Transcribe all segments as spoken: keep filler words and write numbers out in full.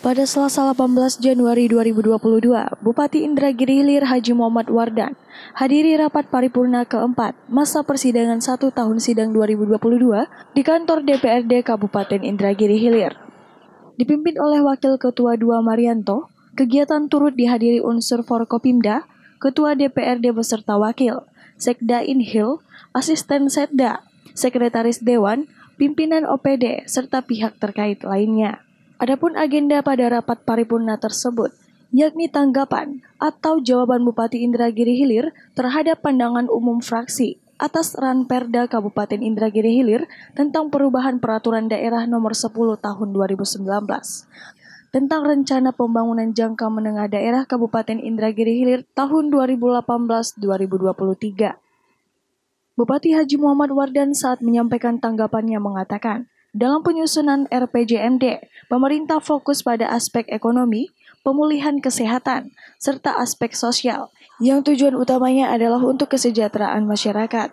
Pada Selasa delapan belas Januari dua ribu dua puluh dua, Bupati Indragiri Hilir Haji Muhammad Wardan hadiri rapat paripurna keempat masa persidangan satu tahun sidang dua ribu dua puluh dua di kantor D P R D Kabupaten Indragiri Hilir. Dipimpin oleh Wakil Ketua dua Marianto, kegiatan turut dihadiri unsur Forkopimda, Ketua D P R D beserta Wakil, Sekda Inhil, Asisten Setda, Sekretaris Dewan, Pimpinan O P D, serta pihak terkait lainnya. Adapun agenda pada rapat paripurna tersebut, yakni tanggapan atau jawaban Bupati Indragiri Hilir terhadap pandangan umum fraksi atas Ranperda Kabupaten Indragiri Hilir tentang perubahan peraturan daerah nomor sepuluh tahun dua ribu sembilan belas tentang rencana pembangunan jangka menengah daerah Kabupaten Indragiri Hilir tahun dua ribu delapan belas sampai dua ribu dua puluh tiga. Bupati Haji Muhammad Wardan saat menyampaikan tanggapannya mengatakan, dalam penyusunan R P J M D, pemerintah fokus pada aspek ekonomi, pemulihan kesehatan, serta aspek sosial, yang tujuan utamanya adalah untuk kesejahteraan masyarakat.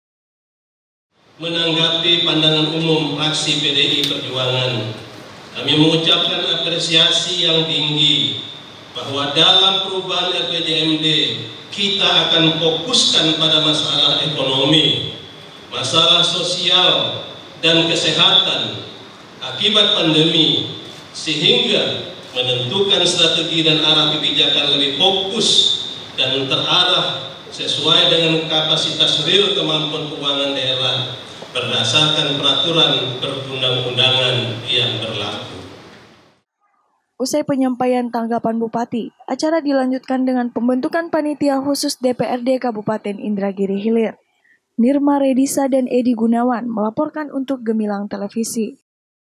Menanggapi pandangan umum fraksi P D I Perjuangan, kami mengucapkan apresiasi yang tinggi bahwa dalam perubahan R P J M D, kita akan fokuskan pada masalah ekonomi, masalah sosial, dan kesehatan akibat pandemi, sehingga menentukan strategi dan arah kebijakan lebih fokus dan terarah sesuai dengan kapasitas real kemampuan keuangan daerah berdasarkan peraturan perundang-undangan yang berlaku. Usai penyampaian tanggapan Bupati, acara dilanjutkan dengan pembentukan panitia khusus D P R D Kabupaten Indragiri Hilir. Nirma Redisa dan Edi Gunawan melaporkan untuk Gemilang Televisi.